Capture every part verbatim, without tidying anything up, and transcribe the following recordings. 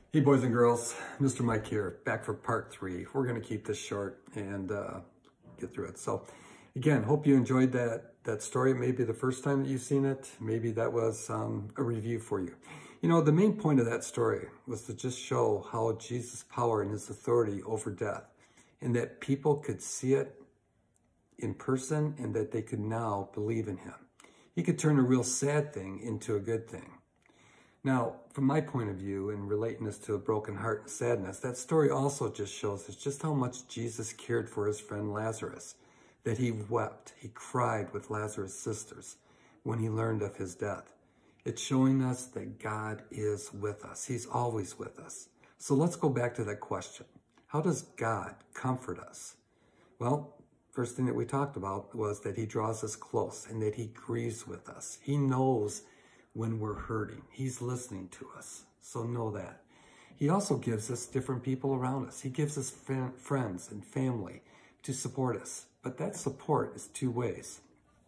Hey boys and girls, Mister Mike here, back for part three. We're going to keep this short and uh, get through it. So again, hope you enjoyed that, that story. Maybe the first time that you've seen it, maybe that was um, a review for you. You know, the main point of that story was to just show how Jesus' power and his authority over death, and that people could see it in person and that they could now believe in him. He could turn a real sad thing into a good thing. Now, from my point of view, in relating this to a broken heart and sadness, that story also just shows us just how much Jesus cared for his friend Lazarus, that he wept, he cried with Lazarus' sisters when he learned of his death. It's showing us that God is with us. He's always with us. So let's go back to that question. How does God comfort us? Well, first thing that we talked about was that he draws us close and that he grieves with us. He knows when we're hurting. He's listening to us. So know that. He also gives us different people around us. He gives us friends and family to support us. But that support is two ways.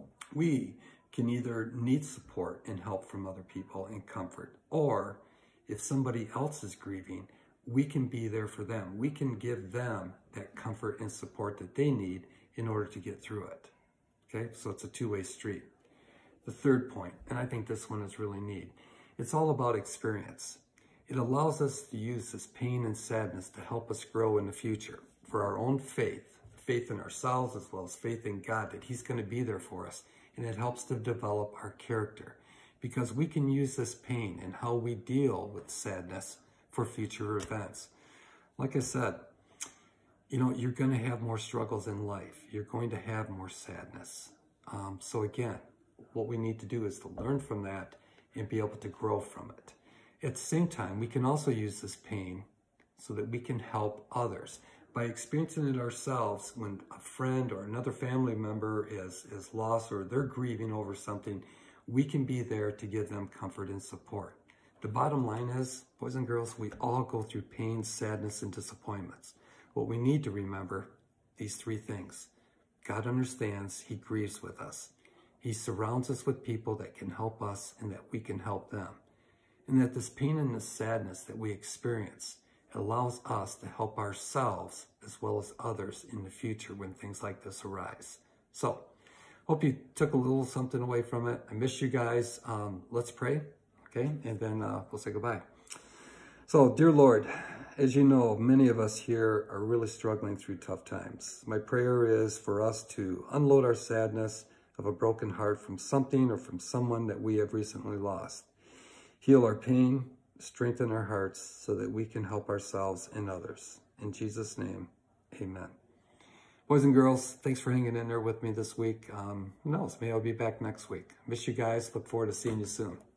We can either need support and help from other people and comfort, or if somebody else is grieving, we can be there for them. We can give them that comfort and support that they need in order to get through it. Okay, so it's a two-way street. The third point, and I think this one is really neat, it's all about experience. It allows us to use this pain and sadness to help us grow in the future for our own faith, faith in ourselves as well as faith in God, that he's going to be there for us. And it helps to develop our character, because we can use this pain and how we deal with sadness for future events. Like I said, you know, you're going to have more struggles in life. You're going to have more sadness. Um, so again, what we need to do is to learn from that and be able to grow from it. At the same time, we can also use this pain so that we can help others. By experiencing it ourselves, when a friend or another family member is, is lost or they're grieving over something, we can be there to give them comfort and support. The bottom line is, boys and girls, we all go through pain, sadness, and disappointments. What we need to remember, these three things. God understands, he grieves with us. He surrounds us with people that can help us and that we can help them. And that this pain and this sadness that we experience allows us to help ourselves as well as others in the future when things like this arise. So, hope you took a little something away from it. I miss you guys. Um, let's pray, okay? And then uh, we'll say goodbye. So, dear Lord, as you know, many of us here are really struggling through tough times. My prayer is for us to unload our sadness of a broken heart from something or from someone that we have recently lost. Heal our pain, strengthen our hearts so that we can help ourselves and others. In Jesus' name, amen. Boys and girls, thanks for hanging in there with me this week. Um, who knows, maybe I'll be back next week. Miss you guys. Look forward to seeing you soon.